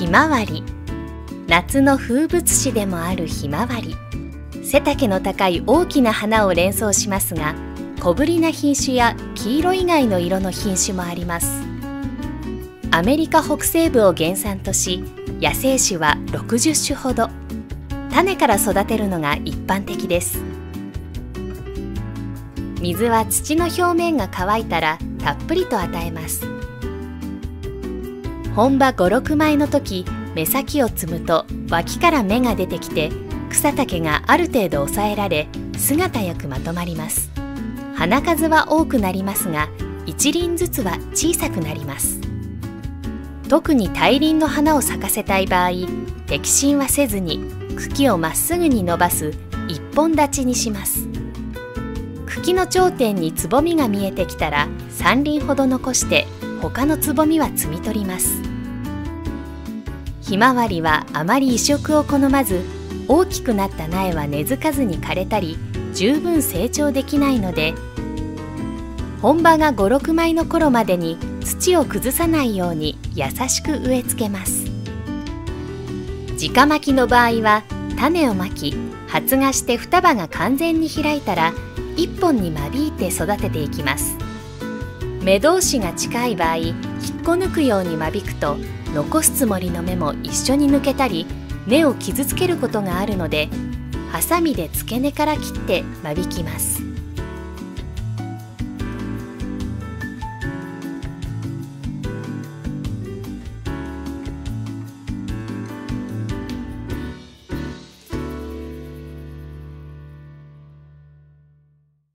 ひまわり。夏の風物詩でもあるひまわり。背丈の高い大きな花を連想しますが、小ぶりな品種や黄色以外の色の品種もあります。アメリカ北西部を原産とし、野生種は60種ほど。種から育てるのが一般的です。水は土の表面が乾いたらたっぷりと与えます。本葉5、6枚の時、芽先を摘むと脇から芽が出てきて、草丈がある程度抑えられ、姿よくまとまります。花数は多くなりますが、一輪ずつは小さくなります。特に大輪の花を咲かせたい場合、摘心はせずに茎をまっすぐに伸ばす一本立ちにします。茎の頂点につぼみが見えてきたら3輪ほど残して他のつぼみは摘み取ります。ひまわりはあまり移植を好まず、大きくなった苗は根付かずに枯れたり十分成長できないので、本葉が5、6枚の頃までに土を崩さないように優しく植え付けます。直まきの場合は種をまき、発芽して双葉が完全に開いたら1本に間引いて育てていきます。芽同士が近い場合、引っこ抜くように間引くと残すつもりの芽も一緒に抜けたり根を傷つけることがあるので、ハサミで付け根から切って間引きます。